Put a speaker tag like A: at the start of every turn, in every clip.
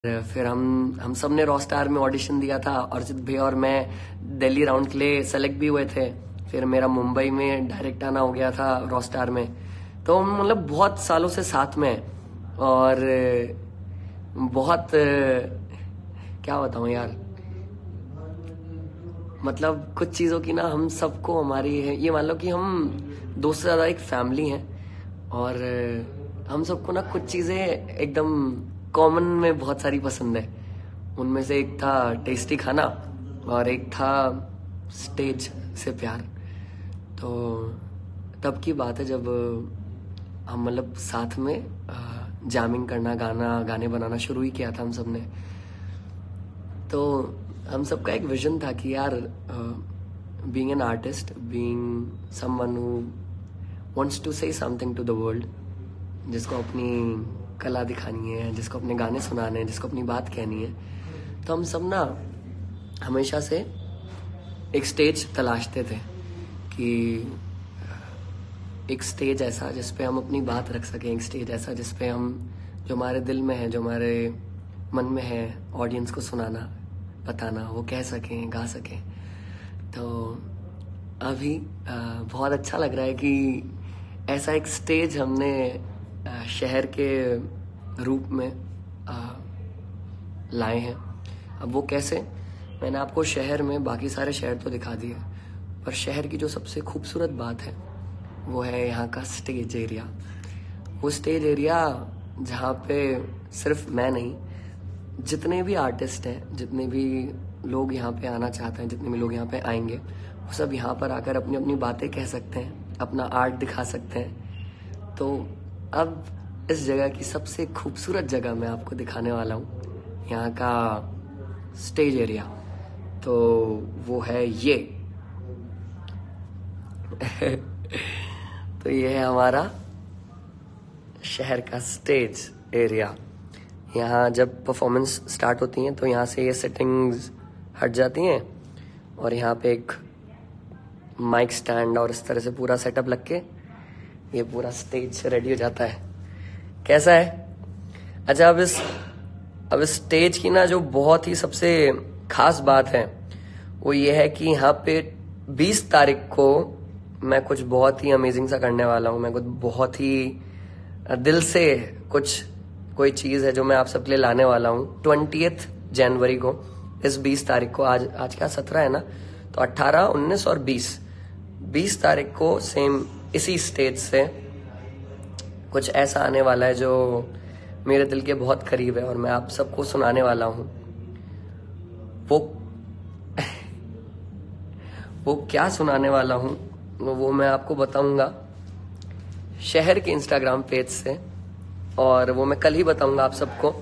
A: फिर हम सब ने रॉस्टार में ऑडिशन दिया था। अर्जित भैया और मैं दिल्ली राउंड के लिए सेलेक्ट भी हुए थे। फिर मेरा मुंबई में डायरेक्ट आना हो गया था रॉस्टार में। तो हम मतलब बहुत सालों से साथ में हैं और बहुत क्या बताऊं यार, मतलब कुछ चीज़ों की ना हम सबको हमारी है, ये मान लो कि हम दो से ज़्यादा एक फैमिली हैं और हम सबको ना कुछ चीज़ें एकदम कॉमन में बहुत सारी पसंद है। उनमें से एक था टेस्टी खाना और एक था स्टेज से प्यार। तो तब की बात है जब हम मतलब साथ में जैमिंग करना, गाने बनाना शुरू ही किया था हम सब ने। तो हम सबका एक विजन था कि यार being an artist, being someone who wants to say something to the world, जिसको अपनी कला दिखानी है, जिसको अपने गाने सुनाने हैं, जिसको अपनी बात कहनी है, तो हम सब ना हमेशा से एक स्टेज तलाशते थे कि एक स्टेज ऐसा जिस पे हम अपनी बात रख सकें, एक स्टेज ऐसा जिस पे हम जो हमारे दिल में है, जो हमारे मन में है, ऑडियंस को सुनाना, बताना, वो कह सकें, गा सकें। तो अभी बहुत अच्छा लग रहा है कि ऐसा एक स्टेज हमने शहर के रूप में लाए हैं। अब वो कैसे, मैंने आपको शहर में बाकी सारे शहर तो दिखा दिए, पर शहर की जो सबसे खूबसूरत बात है वो है यहाँ का स्टेज एरिया। वो स्टेज एरिया जहाँ पे सिर्फ मैं नहीं, जितने भी आर्टिस्ट हैं, जितने भी लोग यहाँ पे आना चाहते हैं, जितने भी लोग यहाँ पे आएंगे, वो सब यहाँ पर आकर अपनी अपनी बातें कह सकते हैं, अपना आर्ट दिखा सकते हैं। तो अब इस जगह की सबसे खूबसूरत जगह मैं आपको दिखाने वाला हूँ, यहाँ का स्टेज एरिया। तो वो है ये तो ये है हमारा शहर का स्टेज एरिया। यहाँ जब परफॉर्मेंस स्टार्ट होती हैं तो यहाँ से ये सेटिंग्स हट जाती हैं और यहाँ पे एक माइक स्टैंड और इस तरह से पूरा सेटअप लग के ये पूरा स्टेज रेडी हो जाता है। कैसा है? अच्छा, अब इस स्टेज की ना जो बहुत ही सबसे खास बात है वो ये है कि यहाँ पे 20 तारीख को मैं कुछ बहुत ही अमेजिंग सा करने वाला हूँ। मैं कुछ बहुत ही दिल से कोई चीज़ है जो मैं आप सबके लिए लाने वाला हूँ। 20 जनवरी को, इस 20 तारीख को, आज क्या 17 है ना, तो 18, 19 और 20 तारीख को सेम इसी स्टेज से कुछ ऐसा आने वाला है जो मेरे दिल के बहुत करीब है और मैं आप सबको सुनाने वाला हूँ। वो क्या सुनाने वाला हूँ वो मैं आपको बताऊंगा शहर के इंस्टाग्राम पेज से, और वो मैं कल ही बताऊंगा आप सबको।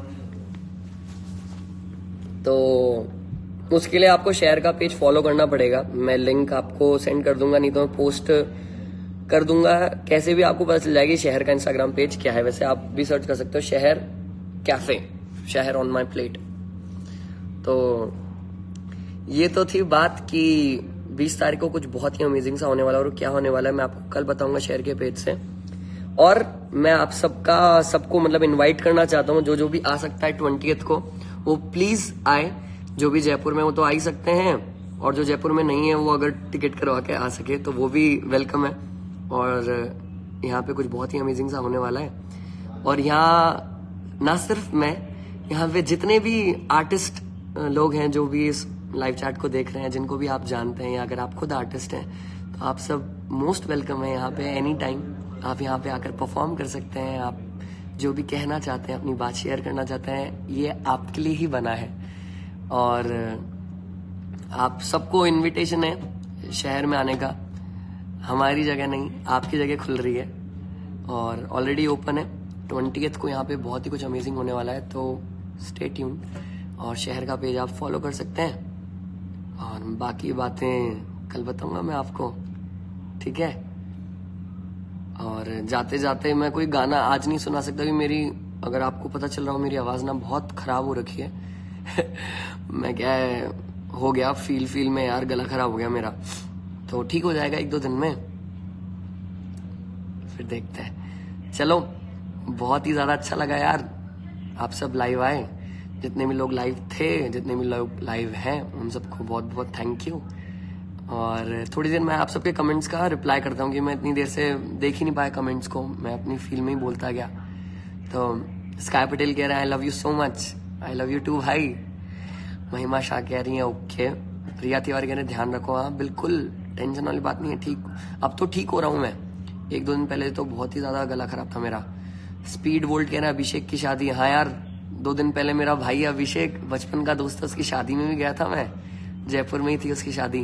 A: तो उसके लिए आपको शहर का पेज फॉलो करना पड़ेगा। मैं लिंक आपको सेंड कर दूंगा, नहीं तो मैं पोस्ट कर दूंगा। कैसे भी आपको पता चल जाएगी शहर का इंस्टाग्राम पेज क्या है। वैसे आप भी सर्च कर सकते हो शहर कैफे, शहर ऑन माई प्लेट। तो ये तो थी बात कि 20 तारीख को कुछ बहुत ही अमेजिंग सा होने वाला है, और क्या होने वाला है मैं आपको कल बताऊंगा शहर के पेज से। और मैं आप सबको मतलब इनवाइट करना चाहता हूँ, जो भी आ सकता है 20 को वो प्लीज आए। जो भी जयपुर में वो तो आ ही सकते हैं, और जो जयपुर में नहीं है वो अगर टिकट करवा के आ सके तो वो भी वेलकम है। और यहाँ पे कुछ बहुत ही अमेजिंग सा होने वाला है। और यहाँ ना सिर्फ मैं, यहाँ पे जितने भी आर्टिस्ट लोग हैं जो भी इस लाइव चैट को देख रहे हैं, जिनको भी आप जानते हैं, या अगर आप खुद आर्टिस्ट हैं तो आप सब मोस्ट वेलकम है यहाँ पे। एनी टाइम आप यहाँ पे आकर परफॉर्म कर सकते हैं। आप जो भी कहना चाहते हैं, अपनी बात शेयर करना चाहते हैं, ये आपके लिए ही बना है। और आप सबको इनविटेशन है शहर में आने का। हमारी जगह नहीं, आपकी जगह खुल रही है और ऑलरेडी ओपन है। 20 को यहाँ पे बहुत ही कुछ अमेजिंग होने वाला है, तो स्टे ट्यून। और शहर का पेज आप फॉलो कर सकते हैं, और बाकी बातें कल बताऊंगा मैं आपको, ठीक है। और जाते जाते मैं कोई गाना आज नहीं सुना सकता कि मेरी, अगर आपको पता चल रहा हो, मेरी आवाज ना बहुत खराब हो रखी है मैं क्या है, हो गया फील में यार, गला खराब हो गया मेरा। तो ठीक हो जाएगा 1-2 दिन में, फिर देखते हैं। चलो, बहुत ही ज्यादा अच्छा लगा यार, आप सब लाइव आए। जितने भी लोग लाइव थे, जितने भी लोग लाइव हैं, उन सबको बहुत बहुत थैंक यू। और थोड़ी देर मैं आप सबके कमेंट्स का रिप्लाई करता हूँ कि मैं इतनी देर से देख ही नहीं पाया कमेंट्स को, मैं अपनी फील में ही बोलता गया। तो स्काई पटेल कह रहा है I love you so much, I love you too भाई। महिमा शाह कह रही है ओके। प्रिया तिवारी कह रहे ध्यान रखो। हाँ बिल्कुल, टेंशन वाली बात नहीं है, ठीक अब तो ठीक हो रहा हूँ मैं। 1-2 दिन पहले तो बहुत ही ज्यादा गला खराब था मेरा। स्पीड वोल्ट कह रहा है अभिषेक की शादी। हाँ यार, 2 दिन पहले मेरा भाई अभिषेक, बचपन का दोस्त, उसकी शादी में भी गया था मैं, जयपुर में ही थी उसकी शादी।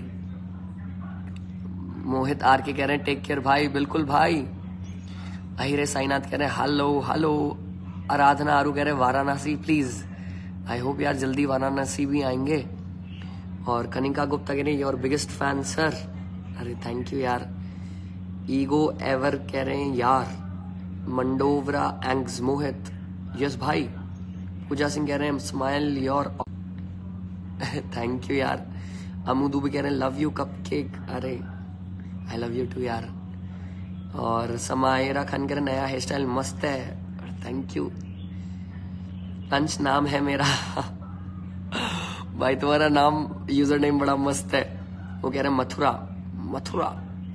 A: मोहित आर के कह रहे हैं टेक केयर भाई। बिल्कुल भाई। अहिरे साईनाथ कह रहे हैं हेलो हेलो। आराधना आरू कह रहे हैं वाराणसी प्लीज। आई होप यार जल्दी वाराणसी भी आएंगे। और कनिका गुप्ता कह रहे हैं योर बिगेस्ट फैन सर। अरे थैंक यू यार। ईगो एवर कह रहे हैं यार। मंडोवरा एंग्स मोहित यस भाई। पूजा सिंह कह रहे हैं स्माइल योर। थैंक यू यार। अमू दुबे कह रहे हैं लव यू कपकेक। अरे आई लव यू टू यार। और समायरा खान कह रहे नया हेयर स्टाइल मस्त है। Thank you. लंच नाम है मेरा। भाई तुम्हारा नाम, यूजर नेम बड़ा मस्त है। वो कह रहे हैं मथुरा मथुरा।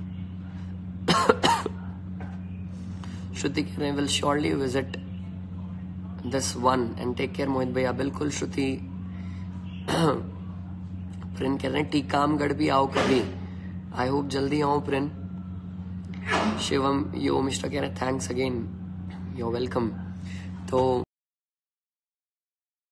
A: श्रुति कह रहे हैं will surely visit this one and take care Mohit भैया। बिल्कुल श्रुति। प्रिन कह रहे हैं टीकामगढ़ भी आओ कभी। आई होप जल्दी आओ प्रिन। शिवम यो मिस्टर कह रहे हैं थैंक्स अगेन, यू वेलकम। तो